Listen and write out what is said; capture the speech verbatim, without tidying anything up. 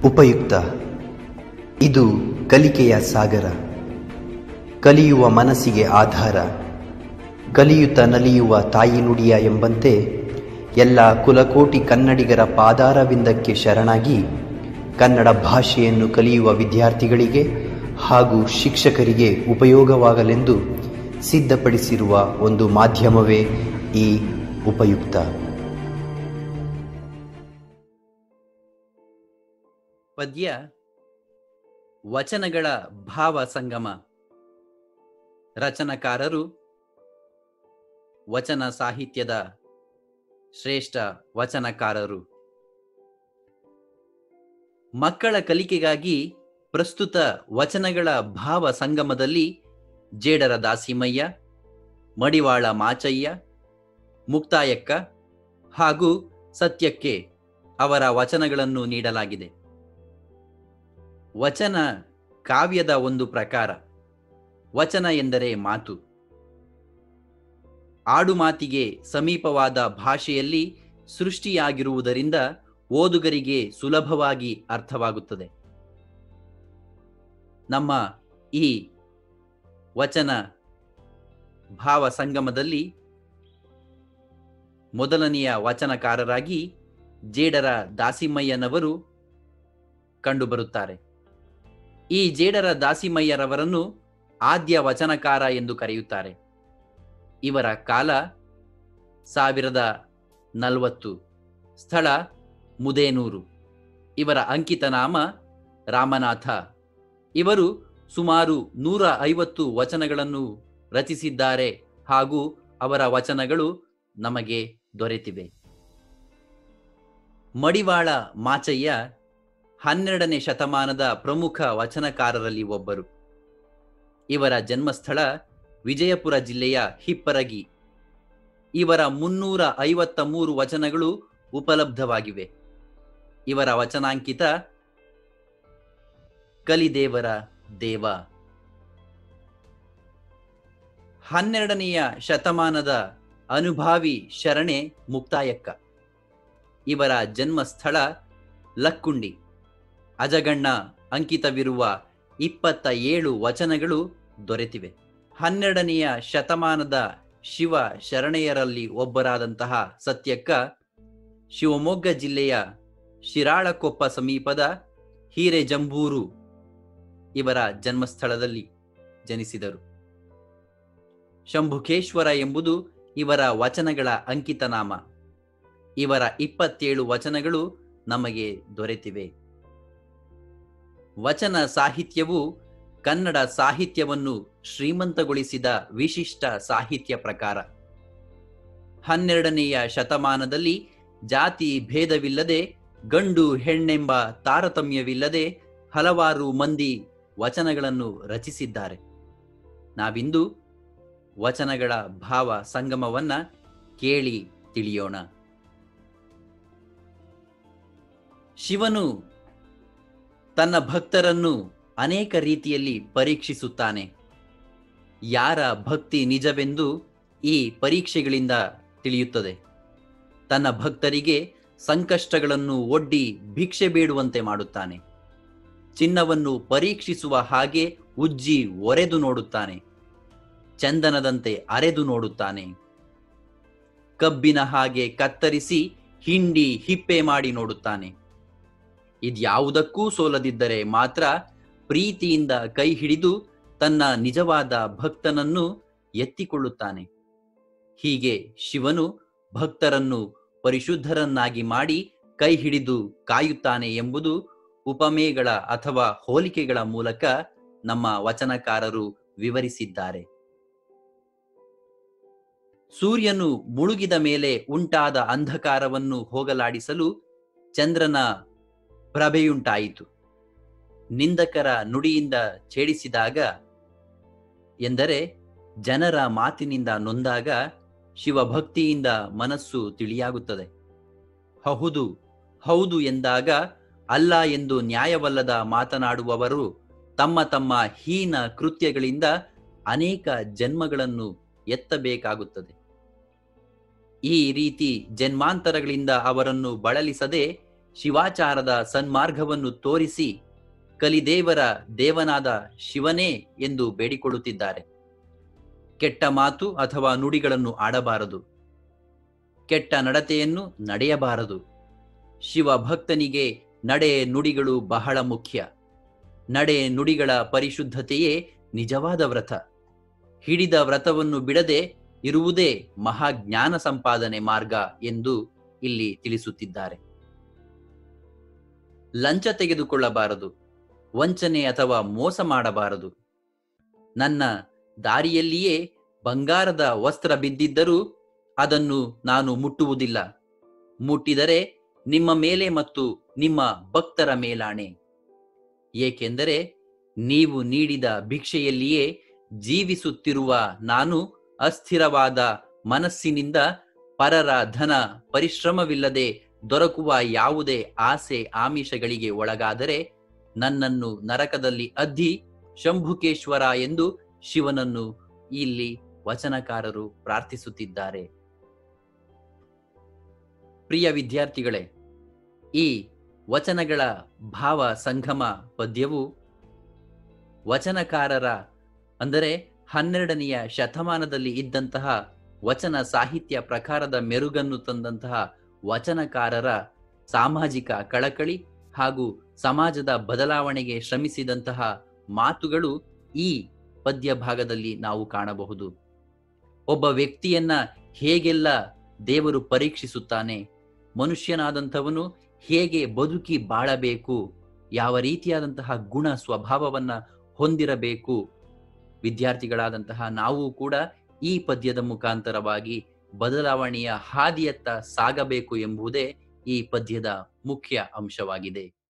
ಉಪಯುಕ್ತ. ಇದು ಕಲಿಕೆಯ ಸಾಗರ, ಕಲಿಯುವ ಮನಸ್ಸಿಗೆ ಆಧಾರ, ಕಲಿಯುತ್ತ ನಲಿಯುವ ತಾಯಿ ನುಡಿಯ ಎಂಬಂತೆ ಎಲ್ಲ ಕುಲಕೋಟಿ ಕನ್ನಡಿಗರ ಪಾದಾರವಿಂದಕ್ಕೆ ಶರಣಾಗಿ ಕನ್ನಡ ಭಾಷೆಯನ್ನು ಕಲಿಯುವ ವಿದ್ಯಾರ್ಥಿಗಳಿಗೆ ಹಾಗೂ ಶಿಕ್ಷಕರಿಗೆ ಉಪಯೋಗವಾಗಲೆಂದು ಸಿದ್ಧಪಡಿಸಿರುವ ಒಂದು ಮಾಧ್ಯಮವೇ ಈ ಉಪಯುಕ್ತ. ಪದ್ಯ ವಚನಗಳ ಭಾವ ಸಂಗಮ. ರಚನಕಾರರು ವಚನ ಸಾಹಿತ್ಯದ ಶ್ರೇಷ್ಠ ವಚನಕಾರರು. ಮಕ್ಕಳ ಕಲಿಕೆಗಾಗಿ ಪ್ರಸ್ತುತ ವಚನಗಳ ಭಾವ ಸಂಗಮದಲ್ಲಿ ಜೇಡರ ದಾಸಿಮಯ್ಯ, ಮಡಿವಾಳ ಮಾಚಯ್ಯ, ಮುಕ್ತಾಯಕ್ಕ ಹಾಗೂ ಸತ್ಯಕ್ಕೆ ಅವರ ವಚನಗಳನ್ನು ನೀಡಲಾಗಿದೆ. ವಚನ ಕಾವ್ಯದ ಒಂದು ಪ್ರಕಾರ. ವಚನ ಎಂದರೆ ಮಾತು. ಆಡುಮಾತಿಗೆ ಸಮೀಪವಾದ ಭಾಷೆಯಲ್ಲಿ ಸೃಷ್ಟಿಯಾಗಿರುವುದರಿಂದ ಓದುಗರಿಗೆ ಸುಲಭವಾಗಿ ಅರ್ಥವಾಗುತ್ತದೆ. ನಮ್ಮ ಈ ವಚನ ಭಾವ ಸಂಗಮದಲ್ಲಿ ಮೊದಲನೆಯ ವಚನಕಾರರಾಗಿ ಜೇಡರ ದಾಸಿಮಯ್ಯನವರು ಕಂಡುಬರುತ್ತಾರೆ. ಈ ಜೇಡರ ದಾಸಿಮಯ್ಯರವರನ್ನು ಆದ್ಯ ವಚನಕಾರ ಎಂದು ಕರೆಯುತ್ತಾರೆ. ಇವರ ಕಾಲ ಸಾವಿರದ ನಲವತ್ತು, ಸ್ಥಳ ಮುದೇನೂರು. ಇವರ ಅಂಕಿತ ನಾಮ ರಾಮನಾಥ. ಇವರು ಸುಮಾರು ನೂರ ಐವತ್ತು ವಚನಗಳನ್ನು ರಚಿಸಿದ್ದಾರೆ ಹಾಗೂ ಅವರ ವಚನಗಳು ನಮಗೆ ದೊರೆತಿವೆ. ಮಡಿವಾಳ ಮಾಚಯ್ಯ ಹನ್ನೆರಡನೇ ಶತಮಾನದ ಪ್ರಮುಖ ವಚನಕಾರರಲ್ಲಿ ಒಬ್ಬರು. ಇವರ ಜನ್ಮಸ್ಥಳ ವಿಜಯಪುರ ಜಿಲ್ಲೆಯ ಹಿಪ್ಪರಗಿ. ಇವರ ಮುನ್ನೂರ ಐವತ್ತ ಮೂರು ವಚನಗಳು ಉಪಲಬ್ಧವಾಗಿವೆ. ಇವರ ವಚನಾಂಕಿತ ಕಲಿದೇವರ ದೇವ. ಹನ್ನೆರಡನೆಯ ಶತಮಾನದ ಅನುಭಾವಿ ಶರಣೆ ಮುಕ್ತಾಯಕ್ಕ. ಇವರ ಜನ್ಮಸ್ಥಳ ಲಕ್ಕುಂಡಿ. ಅಜಗಣ್ಣ ಅಂಕಿತವಿರುವ ಇಪ್ಪತ್ತ ಏಳು ವಚನಗಳು ದೊರೆತಿವೆ. ಹನ್ನೆರಡನೆಯ ಶತಮಾನದ ಶಿವ ಶರಣೆಯರಲ್ಲಿ ಒಬ್ಬರಾದಂತಹ ಸತ್ಯಕ್ಕ ಶಿವಮೊಗ್ಗ ಜಿಲ್ಲೆಯ ಶಿರಾಳಕೊಪ್ಪ ಸಮೀಪದ ಹಿರೇಜಂಬೂರು ಇವರ ಜನ್ಮಸ್ಥಳದಲ್ಲಿ ಜನಿಸಿದರು. ಶಂಭುಕೇಶ್ವರ ಎಂಬುದು ಇವರ ವಚನಗಳ ಅಂಕಿತ ನಾಮ. ಇವರ ಇಪ್ಪತ್ತೇಳು ವಚನಗಳು ನಮಗೆ ದೊರೆತಿವೆ. ವಚನ ಸಾಹಿತ್ಯವು ಕನ್ನಡ ಸಾಹಿತ್ಯವನ್ನು ಶ್ರೀಮಂತಗೊಳಿಸಿದ ವಿಶಿಷ್ಟ ಸಾಹಿತ್ಯ ಪ್ರಕಾರ. ಹನ್ನೆರಡನೆಯ ಶತಮಾನದಲ್ಲಿ ಜಾತಿ ಭೇದವಿಲ್ಲದೆ, ಗಂಡು ಹೆಣ್ಣೆಂಬ ತಾರತಮ್ಯವಿಲ್ಲದೆ ಹಲವಾರು ಮಂದಿ ವಚನಗಳನ್ನು ರಚಿಸಿದ್ದಾರೆ. ನಾವಿಂದು ವಚನಗಳ ಭಾವ ಸಂಗಮವನ್ನ ಕೇಳಿ ತಿಳಿಯೋಣ. ಶಿವನು ತನ್ನ ಭಕ್ತರನ್ನು ಅನೇಕ ರೀತಿಯಲ್ಲಿ ಪರೀಕ್ಷಿಸುತ್ತಾನೆ. ಯಾರ ಭಕ್ತಿ ನಿಜವೆಂದು ಈ ಪರೀಕ್ಷೆಗಳಿಂದ ತಿಳಿಯುತ್ತದೆ. ತನ್ನ ಭಕ್ತರಿಗೆ ಸಂಕಷ್ಟಗಳನ್ನು ಒಡ್ಡಿ ಭಿಕ್ಷೆ ಬೇಡುವಂತೆ ಮಾಡುತ್ತಾನೆ. ಚಿನ್ನವನ್ನು ಪರೀಕ್ಷಿಸುವ ಹಾಗೆ ಉಜ್ಜಿ ಒರೆದು ನೋಡುತ್ತಾನೆ. ಚಂದನದಂತೆ ಅರೆದು ನೋಡುತ್ತಾನೆ. ಕಬ್ಬಿನ ಹಾಗೆ ಕತ್ತರಿಸಿ ಹಿಂಡಿ ಹಿಪ್ಪೆ ಮಾಡಿ ನೋಡುತ್ತಾನೆ. ಇದ್ಯಾವುದಕ್ಕೂ ಸೋಲದಿದ್ದರೆ ಮಾತ್ರ ಪ್ರೀತಿಯಿಂದ ಕೈ ಹಿಡಿದು ತನ್ನ ನಿಜವಾದ ಭಕ್ತನನ್ನು ಎತ್ತಿಕೊಳ್ಳುತ್ತಾನೆ. ಹೀಗೆ ಶಿವನು ಭಕ್ತರನ್ನು ಪರಿಶುದ್ಧರನ್ನಾಗಿ ಮಾಡಿ ಕೈ ಹಿಡಿದು ಕಾಯುತ್ತಾನೆ ಎಂಬುದು ಉಪಮೇಗಳ ಅಥವಾ ಹೋಲಿಕೆಗಳ ಮೂಲಕ ನಮ್ಮ ವಚನಕಾರರು ವಿವರಿಸಿದ್ದಾರೆ. ಸೂರ್ಯನು ಮುಳುಗಿದ ಮೇಲೆ ಉಂಟಾದ ಅಂಧಕಾರವನ್ನು ಹೋಗಲಾಡಿಸಲು ಚಂದ್ರನ ಪ್ರಭೆಯುಂಟಾಯಿತು. ನಿಂದಕರ ನುಡಿಯಿಂದ ಛೇಡಿಸಿದಾಗ ಎಂದರೆ ಜನರ ಮಾತಿನಿಂದ ನೊಂದಾಗ ಶಿವಭಕ್ತಿಯಿಂದ ಮನಸ್ಸು ತಿಳಿಯಾಗುತ್ತದೆ. ಹೌದು ಹೌದು ಎಂದಾಗ ಅಲ್ಲ ಎಂದು ನ್ಯಾಯವಲ್ಲದ ಮಾತನಾಡುವವರು ತಮ್ಮ ತಮ್ಮ ಹೀನ ಕೃತ್ಯಗಳಿಂದ ಅನೇಕ ಜನ್ಮಗಳನ್ನು ಎತ್ತಬೇಕಾಗುತ್ತದೆ. ಈ ರೀತಿ ಜನ್ಮಾಂತರಗಳಿಂದ ಅವರನ್ನು ಬಳಲಿಸದೆ ಶಿವಾಚಾರದ ಸನ್ಮಾರ್ಗವನ್ನು ತೋರಿಸಿ ಕಲಿದೇವರ ದೇವನಾದ ಶಿವನೇ ಎಂದು ಬೇಡಿಕೊಳ್ಳುತ್ತಿದ್ದಾರೆ. ಕೆಟ್ಟ ಮಾತು ಅಥವಾ ನುಡಿಗಳನ್ನು ಆಡಬಾರದು, ಕೆಟ್ಟ ನಡತೆಯನ್ನು ನಡೆಯಬಾರದು. ಶಿವ ಭಕ್ತನಿಗೆ ನಡೆ ನುಡಿಗಳು ಬಹಳ ಮುಖ್ಯ. ನಡೆ ನುಡಿಗಳ ಪರಿಶುದ್ಧತೆಯೇ ನಿಜವಾದ ವ್ರತ. ಹಿಡಿದ ವ್ರತವನ್ನು ಬಿಡದೆ ಇರುವುದೇ ಮಹಾಜ್ಞಾನ ಸಂಪಾದನೆ ಮಾರ್ಗ ಎಂದು ಇಲ್ಲಿ ತಿಳಿಸುತ್ತಿದ್ದಾರೆ. ಲಂಚ ತೆಗೆದುಕೊಳ್ಳಬಾರದು, ವಂಚನೆ ಅಥವಾ ಮೋಸ ಮಾಡಬಾರದು. ನನ್ನ ದಾರಿಯಲ್ಲಿಯೇ ಬಂಗಾರದ ವಸ್ತ್ರ ಬಿದ್ದಿದ್ದರೂ ಅದನ್ನು ನಾನು ಮುಟ್ಟುವುದಿಲ್ಲ. ಮುಟ್ಟಿದರೆ ನಿಮ್ಮ ಮೇಲೆ ಮತ್ತು ನಿಮ್ಮ ಭಕ್ತರ ಮೇಲಾಣೆ. ಏಕೆಂದರೆ ನೀವು ನೀಡಿದ ಭಿಕ್ಷೆಯಲ್ಲಿಯೇ ಜೀವಿಸುತ್ತಿರುವ ನಾನು ಅಸ್ಥಿರವಾದ ಮನಸ್ಸಿನಿಂದ ಪರರ ಧನ ಪರಿಶ್ರಮವಿಲ್ಲದೆ ದೊರಕುವ ಯಾವುದೇ ಆಸೆ ಆಮಿಷಗಳಿಗೆ ಒಳಗಾದರೆ ನನ್ನನ್ನು ನರಕದಲ್ಲಿ ಅದ್ದಿ ಶಂಭುಕೇಶ್ವರ ಎಂದು ಶಿವನನ್ನು ಇಲ್ಲಿ ವಚನಕಾರರು ಪ್ರಾರ್ಥಿಸುತ್ತಿದ್ದಾರೆ. ಪ್ರಿಯ ವಿದ್ಯಾರ್ಥಿಗಳೇ, ಈ ವಚನಗಳ ಭಾವ ಸಂಗಮ ಪದ್ಯವು ವಚನಕಾರರ ಅಂದರೆ ಹನ್ನೆರಡನೆಯ ಶತಮಾನದಲ್ಲಿ ಇದ್ದಂತಹ ವಚನ ಸಾಹಿತ್ಯ ಪ್ರಕಾರದ ಮೆರುಗನ್ನು ತಂದಂತಹ ವಚನಕಾರರ ಸಾಮಾಜಿಕ ಕಳಕಳಿ ಹಾಗೂ ಸಮಾಜದ ಬದಲಾವಣೆಗೆ ಶ್ರಮಿಸಿದಂತಹ ಮಾತುಗಳು ಈ ಪದ್ಯ ಭಾಗದಲ್ಲಿ ನಾವು ಕಾಣಬಹುದು. ಒಬ್ಬ ವ್ಯಕ್ತಿಯನ್ನ ಹೇಗೆಲ್ಲ ದೇವರು ಪರೀಕ್ಷಿಸುತ್ತಾನೆ, ಮನುಷ್ಯನಾದಂಥವನು ಹೇಗೆ ಬದುಕಿ ಬಾಳಬೇಕು, ಯಾವ ರೀತಿಯಾದಂತಹ ಗುಣ ಸ್ವಭಾವವನ್ನ ಹೊಂದಿರಬೇಕು, ವಿದ್ಯಾರ್ಥಿಗಳಾದಂತಹ ನಾವು ಕೂಡ ಈ ಪದ್ಯದ ಮುಖಾಂತರವಾಗಿ ಬದಲಾವಣೆಯ ಹಾದಿಯತ್ತ ಸಾಗಬೇಕು ಎಂಬುದೇ ಈ ಪದ್ಯದ ಮುಖ್ಯ ಅಂಶವಾಗಿದೆ.